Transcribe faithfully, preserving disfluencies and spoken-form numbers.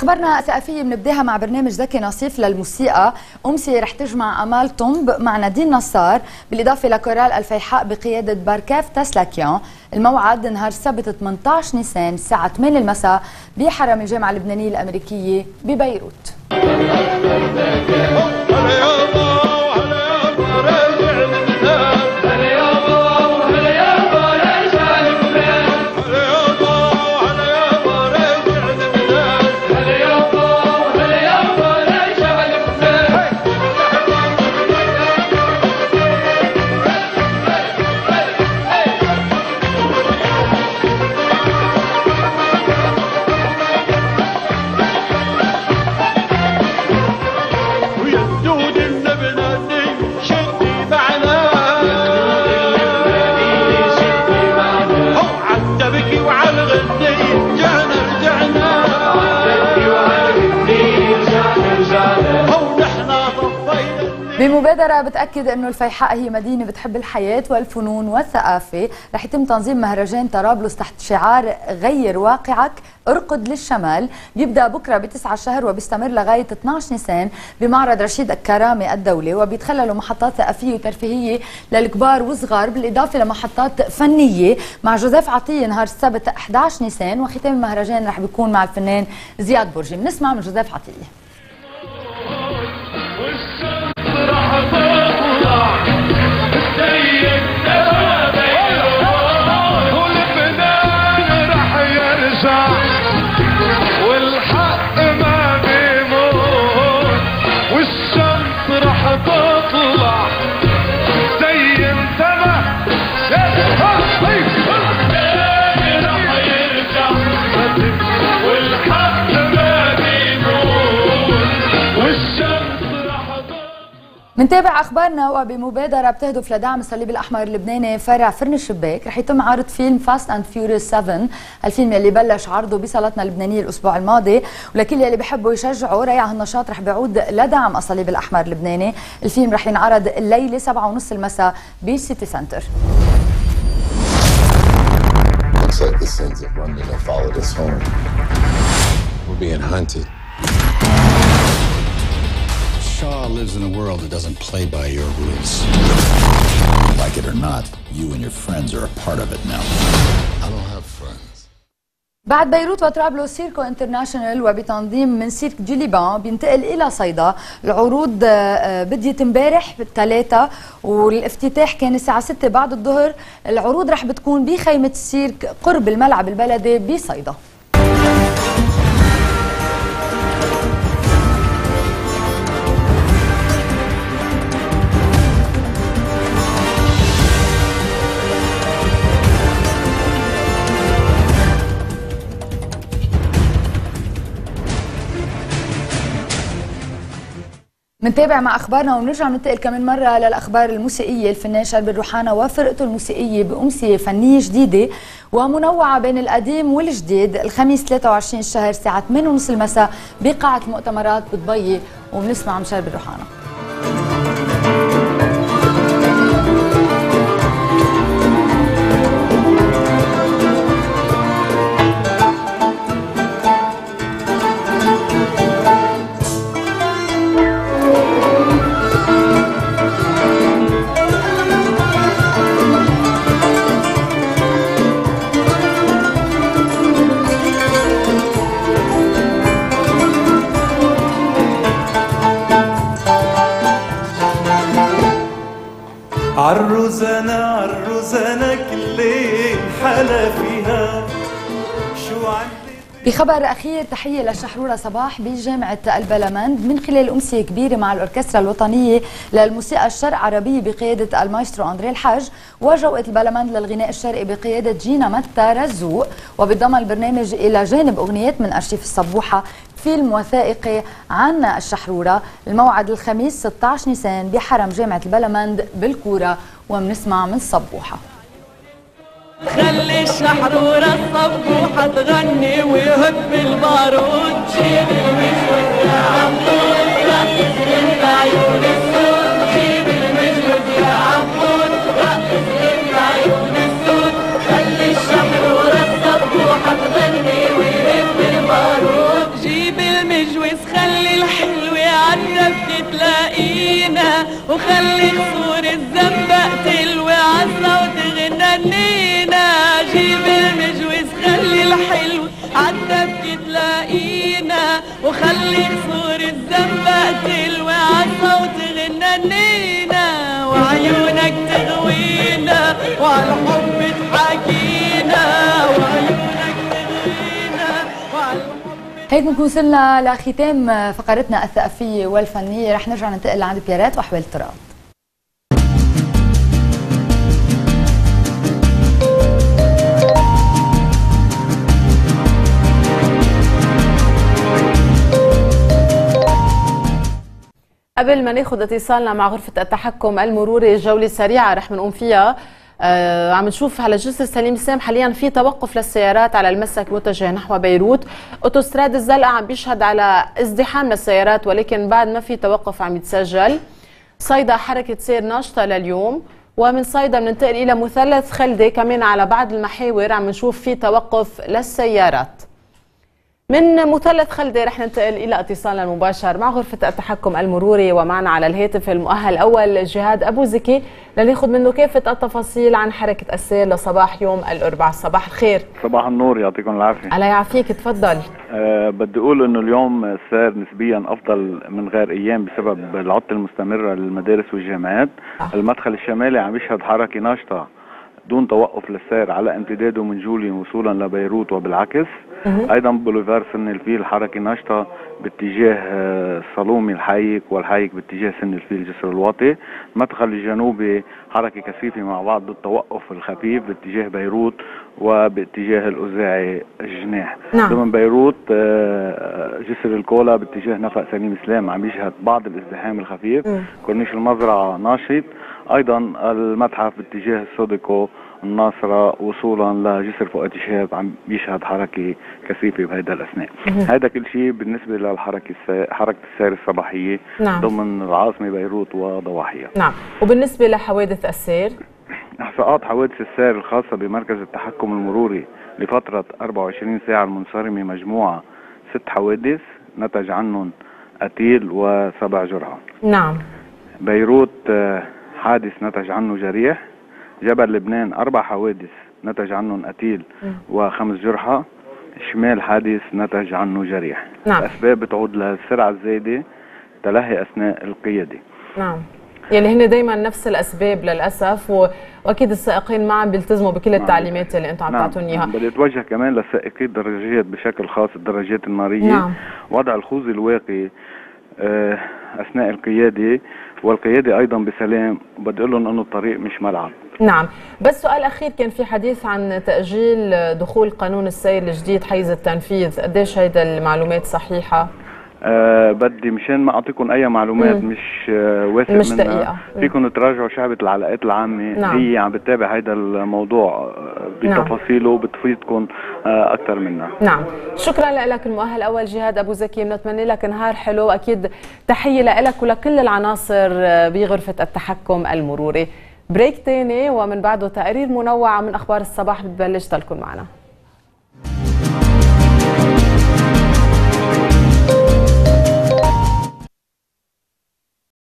بأخبارنا الثقافية بنبداها مع برنامج زكي نصيف للموسيقى. أمسية رح تجمع أمال طنب مع نادين نصار بالإضافة لكورال الفيحاء بقيادة باركاف تسلاكيان. الموعد نهار السبت ثمانية عشر نيسان الساعة ثمانية المساء بحرم الجامعة اللبنانية الأمريكية ببيروت. بمبادرة بتأكد أنه الفيحاء هي مدينة بتحب الحياة والفنون والثقافة، رح يتم تنظيم مهرجان طرابلس تحت شعار غير واقعك ارقد للشمال. بيبدأ بكرة بتسعة شهر وبيستمر لغاية اثني عشر نيسان بمعرض رشيد الكرامة الدولي، وبيتخللوا محطات ثقافية وترفيهية للكبار والصغار بالإضافة لمحطات فنية مع جوزيف عطية نهار السبت أحد عشر نيسان. وختام المهرجان رح بيكون مع الفنان زياد برجي. بنسمع من جوزيف عطية. والحق ما بيموت والشمس رح تطلع زي انتبه رح يرجع والحق ما بيموت والشمس رح تطلع. منتابع اخبارنا وبمبادره بتهدف لدعم الصليب الاحمر اللبناني فرع فرن الشباك. رح يتم عرض فيلم فاست اند فيوريوس سبعة، الفيلم اللي بلش عرضه بصالتنا اللبنانيه الاسبوع الماضي، ولكل اللي بيحبوا يشجعوا ريع هالنشاط رح بيعود لدعم الصليب الاحمر اللبناني. الفيلم رح ينعرض الليله سبعة ونص المساء بالسيتي سنتر. Looks like the sins of London have followed us home. We're being hunted. Shaw lives in a world that doesn't play by your rules. Like it or not, you and your friends are a part of it now. I don't have friends. بعد بيروت وطرابلس سيركو انترناشونال وبتنظيم من سيرك جوليبان بينتقل الى صيدا. العروض بديت امبارح بالثلاثة والافتتاح كان الساعة ستة بعد الظهر. العروض رح بتكون بخيمة السيرك قرب الملعب البلدي بصيدا. منتابع مع اخبارنا ونرجع ننتقل كمان مره للاخبار الموسيقيه. الفنان شربي الروحانه وفرقته الموسيقيه بامسيه فنيه جديده ومنوعه بين القديم والجديد الخميس ثلاثة وعشرين الشهر الساعه ثمانية ونص المساء بقاعه المؤتمرات بضبيه. وبنسمع من شربي الروحانه. عالروزانة عالروزانة كل ليل حلا فيها شو عندي. بخبر أخير تحية لشحرورة صباح بجامعة البلمند من خلال أمسية كبيرة مع الأوركسترا الوطنية للموسيقى الشرق عربية بقيادة المايسترو أندري الحاج وجوقة البلمند للغناء الشرقي بقيادة جينا متى رزوق. وبضم البرنامج إلى جانب أغنيات من أرشيف الصبوحة فيلم وثائقي عن الشحرورة. الموعد الخميس ستة عشر نيسان بحرم جامعة البلمند بالكورة. وبنسمع من الصبوحة. خلي الشحرورة الصبوحة تغني ويهب البارود. جيب المجود يا عمود رقص من عيون السود. جيب المجود يا عمود رقص من عيون السود. خلي الشحرورة الصبوحة تغني ويهب البارود. جيب هيك بنكون وصلنا لختام فقرتنا الثقافية والفنية. رح نرجع ننتقل لعند بيارات وأحوال التراب. قبل ما ناخذ اتصالنا مع غرفة التحكم المروري، جولة سريعة رح نقوم فيها. آه عم نشوف على جسر سليم سام حاليا في توقف للسيارات على المسلك متجه نحو بيروت. اوتوستراد الزلقة عم بيشهد على ازدحام للسيارات ولكن بعد ما في توقف عم يتسجل. صيدا حركة سير ناشطة لليوم، ومن صيدا بننتقل إلى مثلث خلدة كمان على بعض المحاور عم نشوف في توقف للسيارات. من مثلث خلدة رح ننتقل إلى اتصالنا المباشر مع غرفة التحكم المروري، ومعنا على الهاتف المؤهل الأول جهاد أبو زكي لناخذ منه كافة التفاصيل عن حركة السير لصباح يوم الأربعاء. صباح الخير. صباح النور، يعطيكم العافية. الله يعافيك، تفضل. أه بدي أقول إنه اليوم السير نسبيا أفضل من غير أيام بسبب العطلة المستمرة للمدارس والجامعات. أه. المدخل الشمالي عم يشهد حركة ناشطة دون توقف للسير على امتداده من جولي وصولا لبيروت وبالعكس. أه. أيضا بوليفار سن الفيل حركة ناشطة باتجاه الصالومي الحايك والحايك باتجاه سن الفيل جسر الواطي. المدخل الجنوبي حركة كثيفة مع بعض التوقف الخفيف باتجاه بيروت وباتجاه الأوزاعي الجناح. نعم. ضمن بيروت جسر الكولا باتجاه نفق سليم سلام عم يشهد بعض الازدحام الخفيف. م. كورنيش المزرعة ناشط. أيضا المتحف باتجاه السوديكو الناصرة وصولا لجسر فؤاد شهاب عم بيشهد حركة كثيفة بهذا الأثناء. هذا كل شيء بالنسبة للحركة حركة السير الصباحية. نعم. ضمن العاصمة بيروت وضواحيها. نعم. وبالنسبة لحوادث السير؟ إحصاءات حوادث السير الخاصة بمركز التحكم المروري لفترة أربعة وعشرين ساعة المنصرمة مجموعة ست حوادث نتج عنهم قتيل وسبع جرحى. نعم. بيروت حادث نتج عنه جريح. جبل لبنان أربع حوادث نتج عنهم قتيل وخمس جرحى. شمال حادث نتج عنه جريح. نعم. الأسباب بتعود للسرعة الزايدة، تلهي أثناء القيادة. نعم. يعني هن دايما نفس الأسباب للأسف، و... وأكيد السائقين ما عم بيلتزموا بكل التعليمات اللي أنتم عم تعطون إياها. بدي أتوجه كمان للسائقين الدراجات بشكل خاص، الدراجات النارية. نعم. وضع الخوذ الواقي أثناء القيادة والقيادة أيضا بسلام، وبدي أقول لهم أنه الطريق مش ملعب. نعم. بس سؤال أخير، كان في حديث عن تأجيل دخول قانون السير الجديد حيز التنفيذ، قديش هيدا المعلومات صحيحة؟ أه بدي مشان ما أعطيكم أي معلومات مم. مش أه واثق منها، مش دقيقة. فيكم تراجعوا شعبة العلاقات العامة. نعم. هي عم بتتابع هيدا الموضوع بتفاصيله وبتفيدكم أه أكثر منها. نعم. شكرا لك المؤهل الأول جهاد أبو زكي، بنتمنى لك نهار حلو، وأكيد تحية لك ولكل العناصر بغرفة التحكم المروري. بريك تاني ومن بعده تقارير منوعة من أخبار الصباح بتبلش، ضلكم معنا.